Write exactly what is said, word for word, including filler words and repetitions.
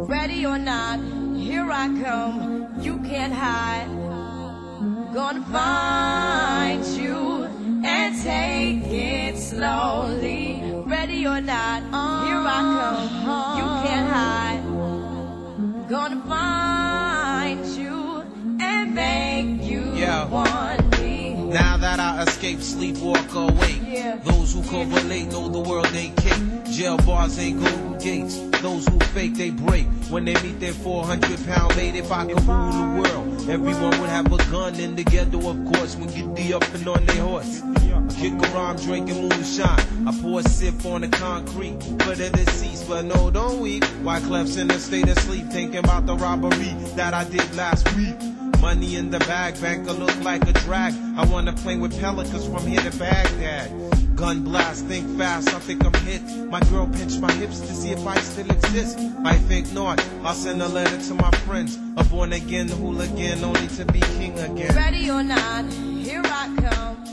Ready or not, here I come. You can't hide. Gonna find you and take it slowly. Ready or not, here I come. You can't hide. Gonna find you and make you yeah. want me. Now that I escape, sleep, walk awake. Yeah. Those who correlate know the world ain't cake. Jail bars ain't golden gates. Those who fake, they break. When they meet their four hundred pound mate, if I could rule the world, everyone would have a gun in the ghetto, of course, when get the up and on their horse. Kick around drinking moonshine. I pour a sip on the concrete for the deceased, but no, don't weep. Why Clef's in a state of sleep, thinking about the robbery that I did last week. Money in the bag, banker look like a drag. I wanna play with pelicans from here to Baghdad. Gun blast, think fast, I think I'm hit. My girl pinched my hips to see if I still exist. I think not, I'll send a letter to my friends. A born again hooligan, only to be king again. Ready or not, here I come.